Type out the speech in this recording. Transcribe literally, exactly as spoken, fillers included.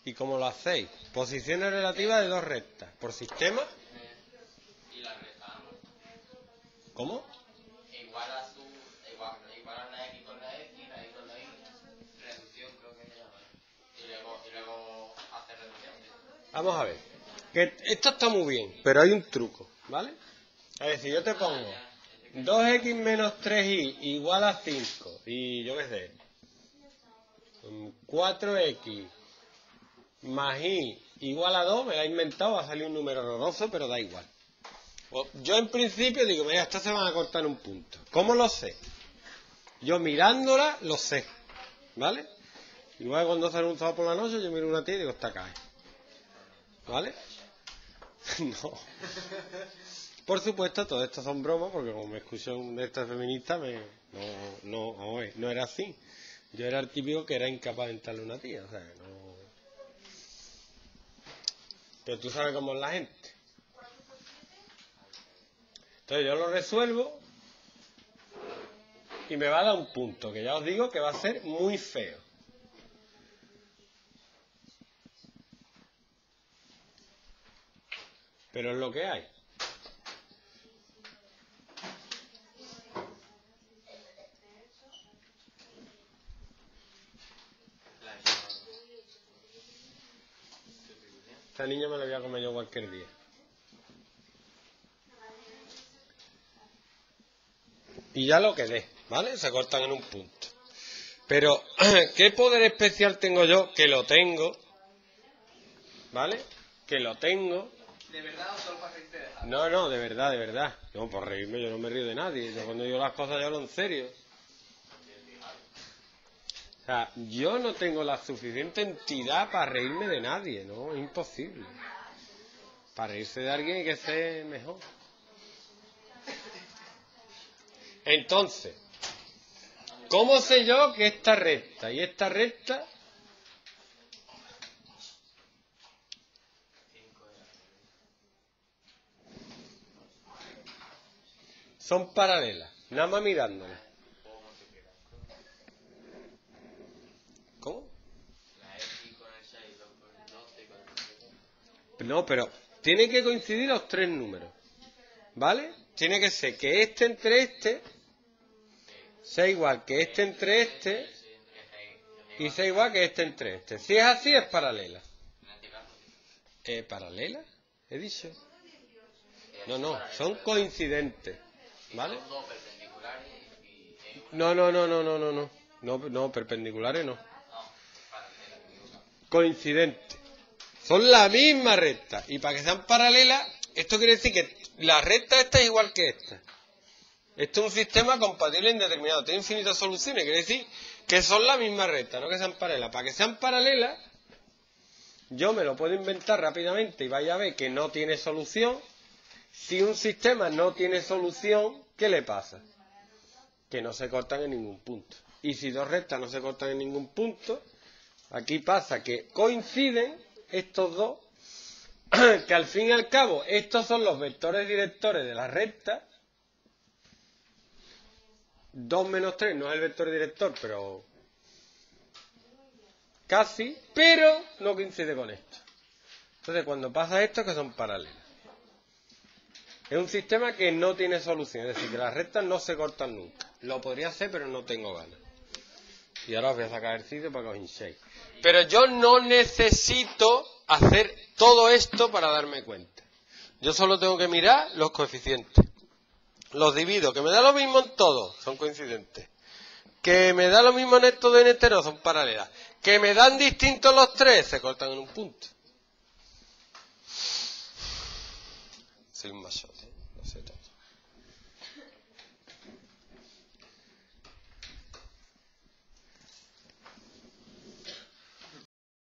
¿Y cómo lo hacéis? Posiciones relativas de dos rectas. ¿Por sistema? Y la restamos. ¿Cómo? Igual a su... Igual, igual a la X con la X, la Y con la Y. Reducción creo que se llama. Y luego, y luego hacer reducción. Vamos a ver. Que esto está muy bien, pero hay un truco, ¿vale? Es decir, yo te pongo dos equis menos tres y igual a cinco. Y yo qué sé. cuatro equis más y igual a dos, me la he inventado, va a salir un número horroroso, pero da igual. Yo en principio digo, mira, estas se van a cortar en un punto. ¿Cómo lo sé? Yo mirándola lo sé, ¿vale? Igual cuando sale un sábado por la noche, yo miro una tía y digo, esta cae. ¿Vale? No. Por supuesto, todo esto son bromas, porque como me escucho de esta feminista, me... no, no, no, no era así. Yo era el típico que era incapaz de entrarle a una tía, o sea, que no... Pero tú sabes cómo es la gente. Entonces yo lo resuelvo y me va a dar un punto, que ya os digo que va a ser muy feo. Pero es lo que hay. Esta niña me la voy a comer yo cualquier día. Y ya lo quedé, ¿vale? Se cortan en un punto. Pero, ¿qué poder especial tengo yo? Que lo tengo, ¿vale? Que lo tengo. ¿De verdad o solo para reírte de algo? No, no, de verdad, de verdad. No, por reírme, yo no me río de nadie. Yo cuando digo las cosas yo hablo en serio. O sea, yo no tengo la suficiente entidad para reírme de nadie, ¿no? Es imposible. Para reírse de alguien hay que ser mejor. Entonces, ¿cómo sé yo que esta recta y esta recta son paralelas? Nada más mirándolas. ¿Cómo? La X con el seis, con el doce, con el siete. No, pero tienen que coincidir los tres números, ¿vale? Tiene que ser que este entre este sea igual que este entre este y sea igual que este entre este. Si es así, es paralela. ¿Eh, paralela? He dicho. No, no, son coincidentes, ¿vale? Son dos perpendiculares y... No, no, no, no, no, no, no, no, no, perpendiculares no. Coincidentes. Son la misma recta. Y para que sean paralelas, esto quiere decir que la recta esta es igual que esta. Esto es un sistema compatible indeterminado. Tiene infinitas soluciones. Quiere decir que son la misma recta, no que sean paralelas. Para que sean paralelas, yo me lo puedo inventar rápidamente y vaya a ver que no tiene solución. Si un sistema no tiene solución, ¿qué le pasa? Que no se cortan en ningún punto. Y si dos rectas no se cortan en ningún punto, aquí pasa que coinciden estos dos, que al fin y al cabo estos son los vectores directores de la recta. dos menos tres no es el vector director, pero casi, pero no coincide con esto. Entonces cuando pasa esto, que son paralelas. Es un sistema que no tiene solución, es decir, que las rectas no se cortan nunca. Lo podría hacer, pero no tengo ganas. Y ahora os voy a sacar el sitio para que os hinchéis. Pero yo no necesito hacer todo esto para darme cuenta. Yo solo tengo que mirar los coeficientes. Los divido, que me da lo mismo en todo, son coincidentes. Que me da lo mismo en esto de en este no, son paralelas. Que me dan distintos los tres, se cortan en un punto. Soy un machote, lo sé todo.